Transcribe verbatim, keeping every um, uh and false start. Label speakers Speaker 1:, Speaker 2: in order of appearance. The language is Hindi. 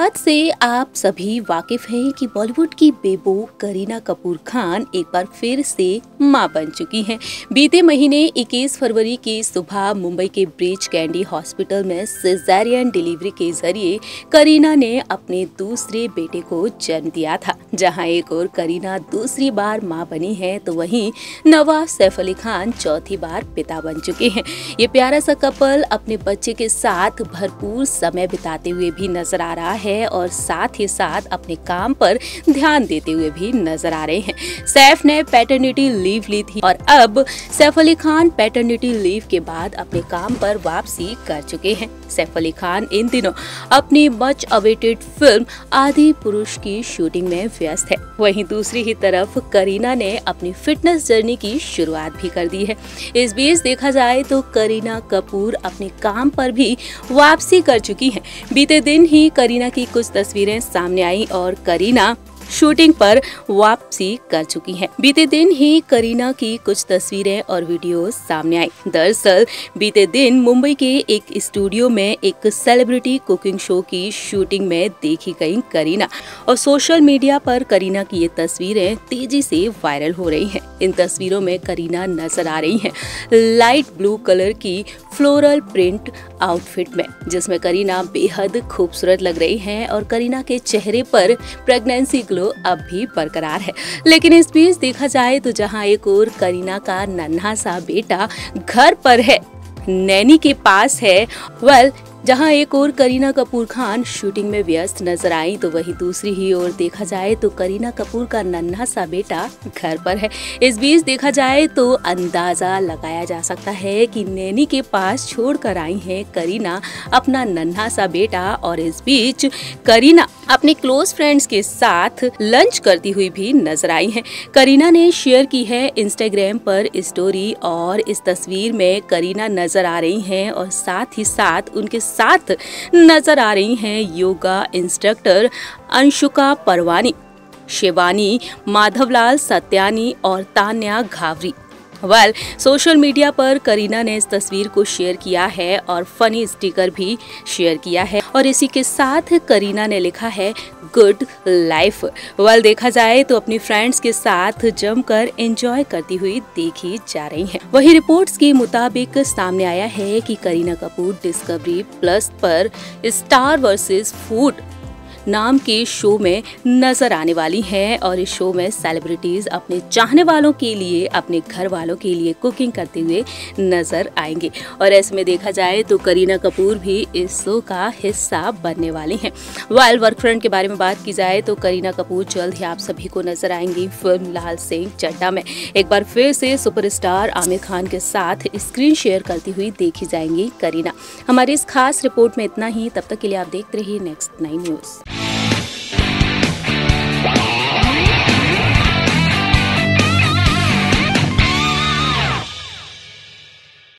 Speaker 1: बात से आप सभी वाकिफ हैं कि बॉलीवुड की बेबो करीना कपूर खान एक बार फिर से मां बन चुकी हैं। बीते महीने इक्कीस फरवरी की सुबह मुंबई के ब्रीच कैंडी हॉस्पिटल में सिजेरियन डिलीवरी के जरिए करीना ने अपने दूसरे बेटे को जन्म दिया था। जहां एक और करीना दूसरी बार मां बनी है, तो वहीं नवाब सैफ अली खान चौथी बार पिता बन चुके हैं। ये प्यारा सा कपल अपने बच्चे के साथ भरपूर समय बिताते हुए भी नजर आ रहा है और साथ ही साथ अपने काम पर ध्यान देते हुए भी नजर आ रहे हैं। सैफ ने पैटर्निटी लीव ली थी और अब सैफ अली खान पैटर्निटी लीव के बाद अपने काम पर वापसी कर चुके हैं। सैफ अली खान इन दिनों अपनी मच अवेटेड फिल्म आदि पुरुष की शूटिंग में व्यस्त है। वहीं दूसरी ही तरफ करीना ने अपनी फिटनेस जर्नी की शुरुआत भी कर दी है। इस बीच देखा जाए तो करीना कपूर अपने काम पर भी वापसी कर चुकी हैं। बीते दिन ही करीना की कुछ तस्वीरें सामने आई और करीना शूटिंग पर वापसी कर चुकी हैं। बीते दिन ही करीना की कुछ तस्वीरें और वीडियोस सामने आई। दरअसल बीते दिन मुंबई के एक स्टूडियो में एक सेलिब्रिटी कुकिंग शो की शूटिंग में देखी गई करीना और सोशल मीडिया पर करीना की ये तस्वीरें तेजी से वायरल हो रही हैं। इन तस्वीरों में करीना नजर आ रही हैं लाइट ब्लू कलर की फ्लोरल प्रिंट आउटफिट में, जिसमें करीना बेहद खूबसूरत लग रही हैं और करीना के चेहरे पर प्रेगनेंसी ग्लो अब भी बरकरार है। लेकिन इस बीच देखा जाए तो जहां एक और करीना का नन्हा सा बेटा घर पर है, नैनी के पास है, वेल जहां एक और करीना कपूर खान शूटिंग में व्यस्त नजर आई, तो वहीं दूसरी ही ओर देखा जाए तो करीना कपूर का नन्हा सा बेटा घर पर है। इस बीच देखा जाए तो अंदाजा लगाया जा सकता है कि नैनी के पास छोड़कर आई है करीना अपना नन्हा सा बेटा और इस बीच करीना अपने क्लोज फ्रेंड्स के साथ लंच करती हुई भी नजर आई है। करीना ने शेयर की है इंस्टाग्राम पर स्टोरी और इस तस्वीर में करीना नजर आ रही हैं और साथ ही साथ उनके साथ नजर आ रही हैं योगा इंस्ट्रक्टर अंशुका परवानी, शिवानी, माधवलाल सत्यानी और Tanya Ghavri. Well social media पर करीना ने इस तस्वीर को शेयर किया है और फनी स्टिकर भी शेयर किया है और इसी के साथ करीना ने लिखा है गुड लाइफ। वेल देखा जाए तो अपनी फ्रेंड्स के साथ जमकर एंजॉय करती हुई देखी जा रही हैं। वही रिपोर्ट्स के मुताबिक सामने आया है कि करीना कपूर डिस्कवरी प्लस पर स्टार वर्सेस फूड नाम के शो में नजर आने वाली हैं और इस शो में सेलिब्रिटीज अपने चाहने वालों के लिए, अपने घर वालों के लिए कुकिंग करते हुए नजर आएंगे और ऐसे में देखा जाए तो करीना कपूर भी इस शो का हिस्सा बनने वाली हैं। वाइल वर्क फ्रंट के बारे में बात की जाए तो करीना कपूर जल्द ही आप सभी को नजर आएंगी फिल्म लाल सिंह चड्ढा में। एक बार फिर से सुपरस्टार आमिर खान के साथ स्क्रीन शेयर करती हुई देखी जाएंगी करीना। हमारी इस खास रिपोर्ट में इतना ही। तब तक के लिए आप देखते रहिए नेक्स्ट नाइन न्यूज।